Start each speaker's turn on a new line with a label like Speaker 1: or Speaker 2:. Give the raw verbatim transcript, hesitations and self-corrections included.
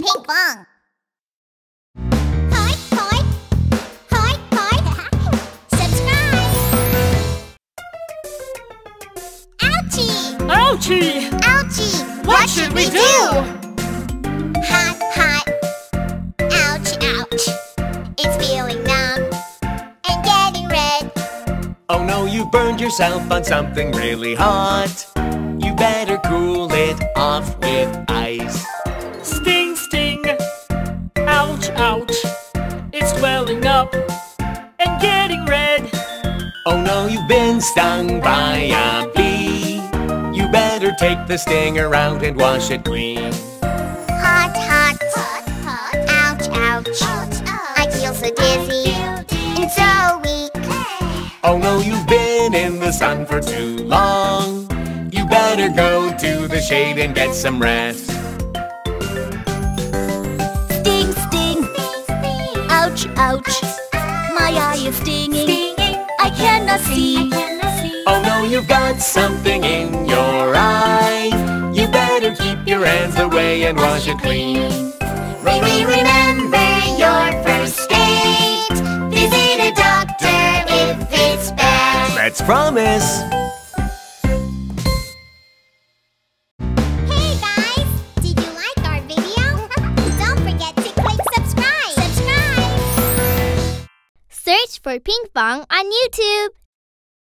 Speaker 1: Pinkfong. Hoi, hoi. Hoi, hoi. Subscribe. Ouchie.
Speaker 2: Ouchie!
Speaker 1: Ouchie.
Speaker 2: What, what should we do?
Speaker 1: Hot, hot. Ouch, ouch. It's feeling numb and getting red.
Speaker 3: Oh no, you burned yourself on something really hot. You better cool it off with ice.
Speaker 2: Sting, sting. Ouch, ouch. It's swelling up and getting red.
Speaker 3: Oh no, you've been stung by a bee. You better take the stinger out and wash it clean.
Speaker 1: Hot, hot. Hot, hot. Ouch, ouch. Ouch, ouch. I feel so dizzy and so weak.
Speaker 3: Oh no, you've been in the sun for too long. You better go to the shade and get some rest.
Speaker 4: Sting, sting. Ouch, ouch. My eye is stinging. I cannot see.
Speaker 3: Oh no, you've got something in your eye. You better keep your hands away and wash it clean.
Speaker 1: Re re remember your first aid. Visit a doctor if it's bad.
Speaker 3: Let's promise.
Speaker 1: Hey guys, did you like our video? Don't forget to click subscribe. Subscribe.
Speaker 5: Search for Pinkfong on YouTube.